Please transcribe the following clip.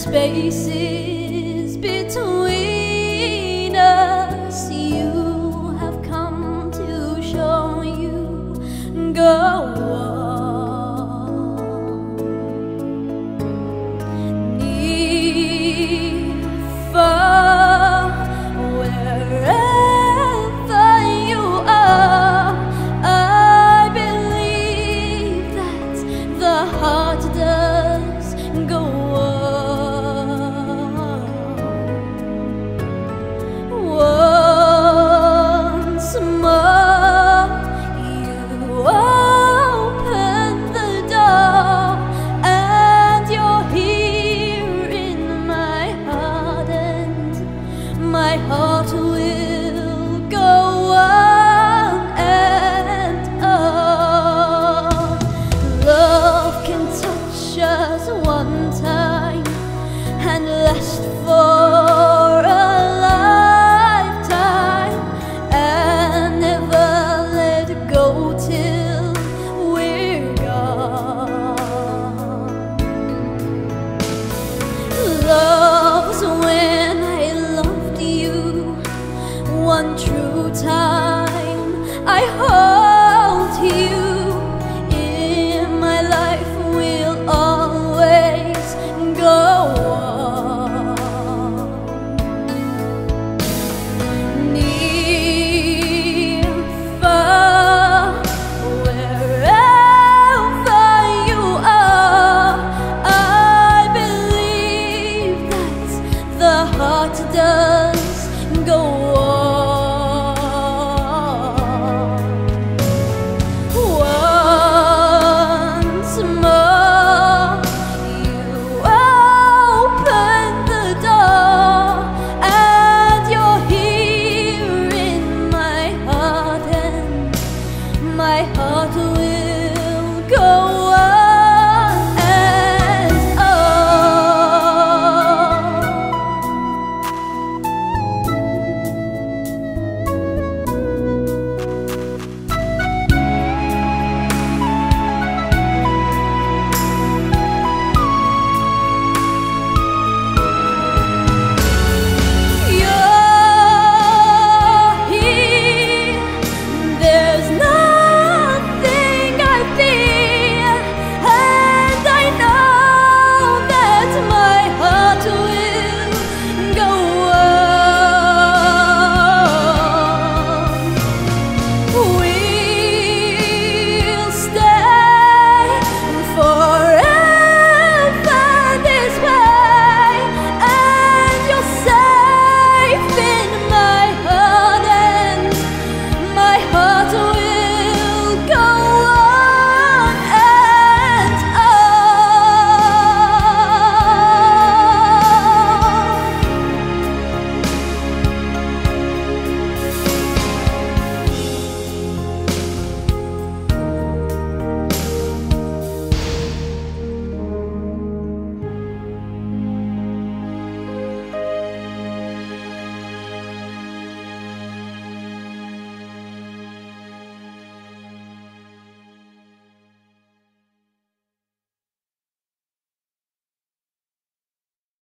spaces between us. You have come to show you go on. Near, far, wherever you are, I believe that the heart does go on. Once more, you open the door, and you're here in my heart, and my heart will go on and on. Love can touch us one time and last for a lifetime, and never let go till we're gone. Love's when I loved you one true time. I hold you in my life, will always go on. Near, far, wherever you are, I believe that the heart does